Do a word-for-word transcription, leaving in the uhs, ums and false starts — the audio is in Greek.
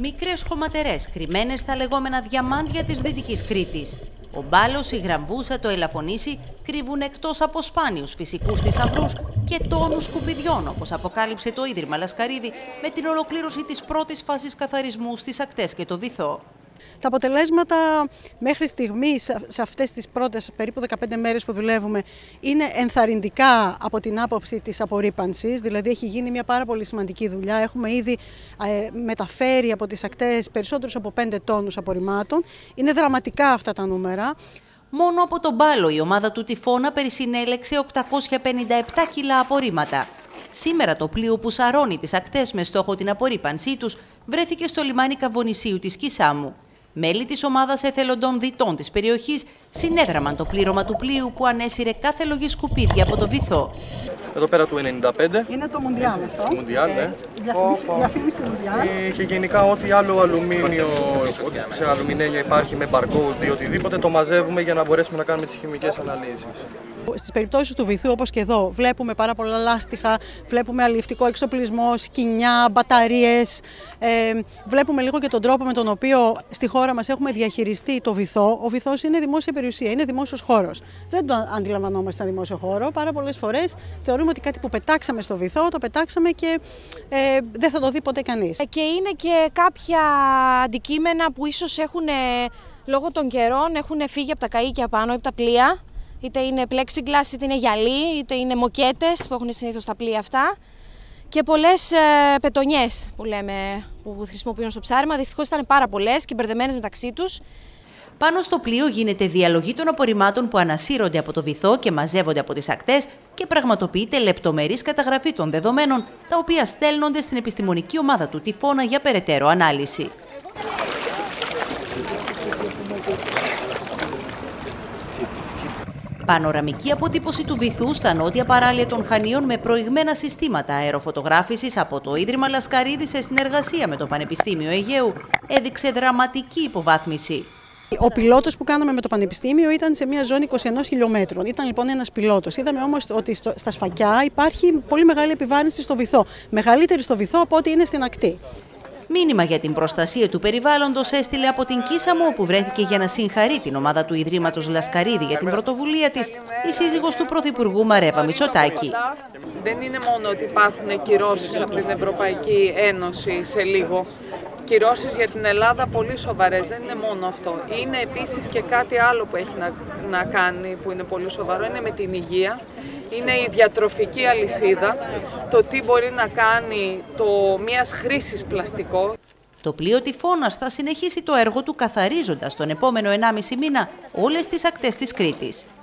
Μικρές χωματερές κρυμμένες στα λεγόμενα διαμάντια της Δυτικής Κρήτης. Ο Μπάλος, η Γραμβούσα, το Ελαφωνήσι κρύβουν εκτός από σπάνιους φυσικούς θησαυρούς και τόνους σκουπιδιών, όπως αποκάλυψε το Ίδρυμα Λασκαρίδη με την ολοκλήρωση της πρώτης φάσης καθαρισμού στις ακτές και το βυθό. Τα αποτελέσματα μέχρι στιγμής, σε αυτές τις πρώτες περίπου δεκαπέντε μέρες που δουλεύουμε, είναι ενθαρρυντικά από την άποψη της απορρίπανσης. Δηλαδή έχει γίνει μια πάρα πολύ σημαντική δουλειά. Έχουμε ήδη ε, μεταφέρει από τις ακτές περισσότερους από πέντε τόνους απορριμμάτων. Είναι δραματικά αυτά τα νούμερα. Μόνο από τον Μπάλο η ομάδα του Τυφώνα περισυνέλεξε οκτακόσια πενήντα επτά κιλά απορρίμματα. Σήμερα το πλοίο που σαρώνει τις ακτές με στόχο την απορρίπανσή τους βρέθηκε στο λιμάνι Καβονησίου της Κισάμου. Μέλη της ομάδας εθελοντών διτών της περιοχής συνέδραμαν το πλήρωμα του πλοίου που ανέσυρε κάθε λογή σκουπίδια από το βυθό. Εδώ πέρα του ενενήντα πέντε. Είναι το Μουντιάλ αυτό. Το Μουντιάλ, ναι. Διαφήμιση του Μουντιάλ. Και γενικά ό,τι άλλο αλουμίνιο, ό,τι σε αλουμινέλια υπάρχει με barcode ή οτιδήποτε, το μαζεύουμε για να μπορέσουμε να κάνουμε τις χημικές αναλύσεις. Στις περιπτώσεις του βυθού, όπως και εδώ, βλέπουμε πάρα πολλά λάστιχα, βλέπουμε αλλιευτικό εξοπλισμό, σκοινιά, μπαταρίες. Ε, βλέπουμε λίγο και τον τρόπο με τον οποίο στη χώρα μας έχουμε διαχειριστεί το βυθό. Ο βυθός είναι δημόσια περιουσία, είναι δημόσιος χώρος. Δεν το αντιλαμβανόμαστε σαν δημόσιο χώρο. Πάρα πολλές φορές θεωρούμε ότι κάτι που πετάξαμε στο βυθό, το πετάξαμε και ε, δεν θα το δει ποτέ κανείς. Και είναι και κάποια αντικείμενα που ίσως έχουν, λόγω των καιρών, έχουν φύγει από τα καΐκια πάνω, από τα πλοία. Είτε είναι plexiglass, είτε είναι γυαλί, είτε είναι μοκέτες που έχουν συνήθως τα πλοία αυτά. Και πολλές ε, πετονιές που, λέμε, που χρησιμοποιούν στο ψάρεμα. Δυστυχώς ήταν πάρα πολλές και μπερδεμένες μεταξύ τους. Πάνω στο πλοίο γίνεται διαλογή των απορριμμάτων που ανασύρονται από το βυθό και μαζεύονται από τις ακτές και πραγματοποιείται λεπτομερής καταγραφή των δεδομένων, τα οποία στέλνονται στην επιστημονική ομάδα του Τυφώνα για περαιτέρω ανάλυση. Πανοραμική αποτύπωση του βυθού στα νότια παράλια των Χανίων με προηγμένα συστήματα αεροφωτογράφησης από το Ίδρυμα Λασκαρίδη σε συνεργασία με το Πανεπιστήμιο Αιγαίου έδειξε δραματική υποβάθμιση. Ο πιλότος που κάναμε με το Πανεπιστήμιο ήταν σε μια ζώνη είκοσι ένα χιλιομέτρων. Ήταν λοιπόν ένας πιλότος. Είδαμε όμως ότι στο, στα σφακιά υπάρχει πολύ μεγάλη επιβάρυνση στο βυθό. Μεγαλύτερη στο βυθό από ό,τι είναι στην ακτή. Μήνυμα για την προστασία του περιβάλλοντος έστειλε από την Κίσαμο, όπου βρέθηκε για να συγχαρεί την ομάδα του Ιδρύματος Λασκαρίδη για την πρωτοβουλία της, η σύζυγος του Πρωθυπουργού Μαρέβα Μητσοτάκη. Δεν είναι μόνο ότι υπάρχουν κυρώσεις από την Ευρωπαϊκή Ένωση σε λίγο. Κυρώσεις για την Ελλάδα πολύ σοβαρές, δεν είναι μόνο αυτό. Είναι επίσης και κάτι άλλο που έχει να, να κάνει που είναι πολύ σοβαρό, είναι με την υγεία. Είναι η διατροφική αλυσίδα, το τι μπορεί να κάνει το μιας χρήσης πλαστικό. Το πλοίο Τυφώνας θα συνεχίσει το έργο του καθαρίζοντας τον επόμενο ενάμιση μήνα όλες τις ακτές της Κρήτης.